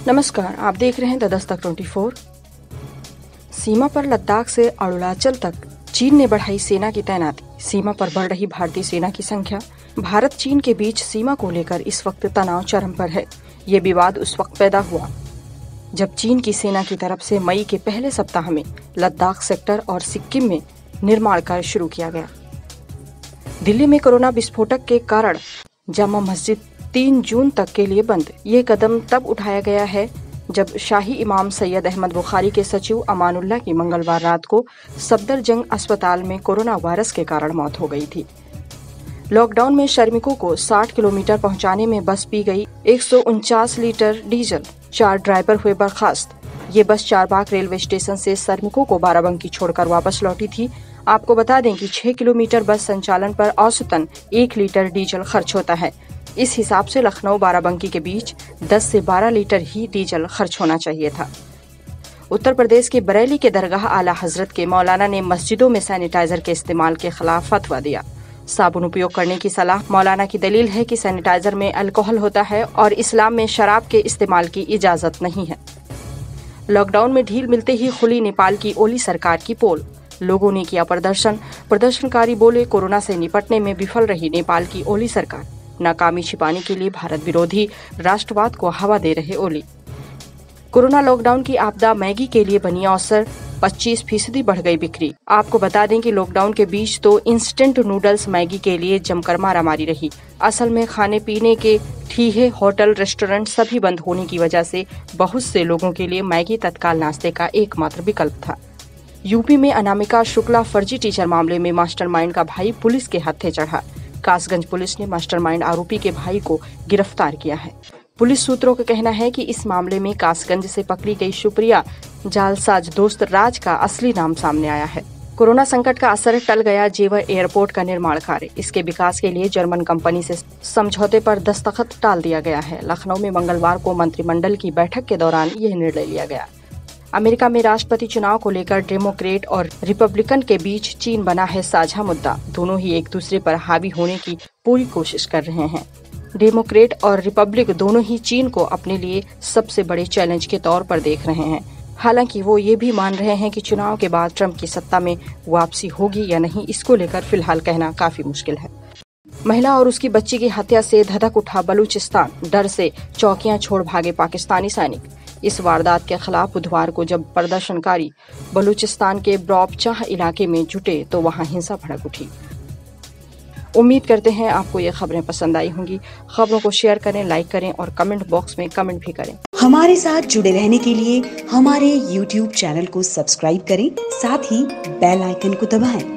नमस्कार, आप देख रहे हैं द दस्तक 24। सीमा पर लद्दाख से अरुणाचल तक चीन ने बढ़ाई सेना की तैनाती। सीमा पर बढ़ रही भारतीय सेना की संख्या। भारत चीन के बीच सीमा को लेकर इस वक्त तनाव चरम पर है। ये विवाद उस वक्त पैदा हुआ जब चीन की सेना की तरफ से मई के पहले सप्ताह में लद्दाख सेक्टर और सिक्किम में निर्माण कार्य शुरू किया गया। दिल्ली में कोरोना विस्फोटक के कारण जामा मस्जिद 3 जून तक के लिए बंद। ये कदम तब उठाया गया है जब शाही इमाम सैयद अहमद बुखारी के सचिव अमानुल्लाह की मंगलवार रात को सफदरजंग अस्पताल में कोरोना वायरस के कारण मौत हो गई थी। लॉकडाउन में श्रमिकों को 60 किलोमीटर पहुंचाने में बस पी गई 149 लीटर डीजल। 4 ड्राइवर हुए बर्खास्त। ये बस चारबाग रेलवे स्टेशन से श्रमिकों को बाराबंकी छोड़कर वापस लौटी थी। आपको बता दें कि 6 किलोमीटर बस संचालन पर औसतन 1 लीटर डीजल खर्च होता है। इस हिसाब से लखनऊ बाराबंकी के बीच 10 से 12 लीटर ही डीजल खर्च होना चाहिए था। उत्तर प्रदेश के बरेली के दरगाह आला हजरत के मौलाना ने मस्जिदों में सैनिटाइजर के इस्तेमाल के खिलाफ फतवा दिया। साबुन उपयोग करने की सलाह। मौलाना की दलील है कि सैनिटाइजर में अल्कोहल होता है और इस्लाम में शराब के इस्तेमाल की इजाजत नहीं है। लॉकडाउन में ढील मिलते ही खुली नेपाल की ओली सरकार की पोल। लोगों ने किया प्रदर्शन। प्रदर्शनकारी बोले, कोरोना से निपटने में विफल रही नेपाल की ओली सरकार। नाकामी छिपाने के लिए भारत विरोधी राष्ट्रवाद को हवा दे रहे ओली। कोरोना लॉकडाउन की आपदा मैगी के लिए बनी अवसर। 25% बढ़ गई बिक्री। आपको बता दें कि लॉकडाउन के बीच तो इंस्टेंट नूडल्स मैगी के लिए जमकर मारामारी रही। असल में खाने पीने के ठीहे, होटल, रेस्टोरेंट सभी बंद होने की वजह से बहुत से लोगों के लिए मैगी तत्काल नाश्ते का एकमात्र विकल्प था। यूपी में अनामिका शुक्ला फर्जी टीचर मामले में मास्टरमाइंड का भाई पुलिस के हत्थे चढ़ा। कासगंज पुलिस ने मास्टरमाइंड आरोपी के भाई को गिरफ्तार किया है। पुलिस सूत्रों का कहना है कि इस मामले में कासगंज से पकड़ी गई सुप्रिया जालसाज दोस्त राज का असली नाम सामने आया है। कोरोना संकट का असर टल गया। जेवर एयरपोर्ट का निर्माण कार्य। इसके विकास के लिए जर्मन कंपनी से समझौते पर दस्तखत टाल दिया गया है। लखनऊ में मंगलवार को मंत्रिमंडल की बैठक के दौरान यह निर्णय लिया गया। अमेरिका में राष्ट्रपति चुनाव को लेकर डेमोक्रेट और रिपब्लिकन के बीच चीन बना है साझा मुद्दा। दोनों ही एक दूसरे पर हावी होने की पूरी कोशिश कर रहे हैं। डेमोक्रेट और रिपब्लिक दोनों ही चीन को अपने लिए सबसे बड़े चैलेंज के तौर पर देख रहे हैं। हालांकि वो ये भी मान रहे हैं कि चुनाव के बाद ट्रंप की सत्ता में वापसी होगी या नहीं, इसको लेकर फिलहाल कहना काफी मुश्किल है। महिला और उसकी बच्ची की हत्या से धधक उठा बलूचिस्तान। डर से चौकियां छोड़ भागे पाकिस्तानी सैनिक। इस वारदात के खिलाफ बुधवार को जब प्रदर्शनकारी बलूचिस्तान के ब्रॉबचाह इलाके में जुटे तो वहां हिंसा भड़क उठी। उम्मीद करते हैं आपको ये खबरें पसंद आई होंगी। खबरों को शेयर करें, लाइक करें और कमेंट बॉक्स में कमेंट भी करें। हमारे साथ जुड़े रहने के लिए हमारे YouTube चैनल को सब्सक्राइब करें, साथ ही बेल आइकन को दबाएं।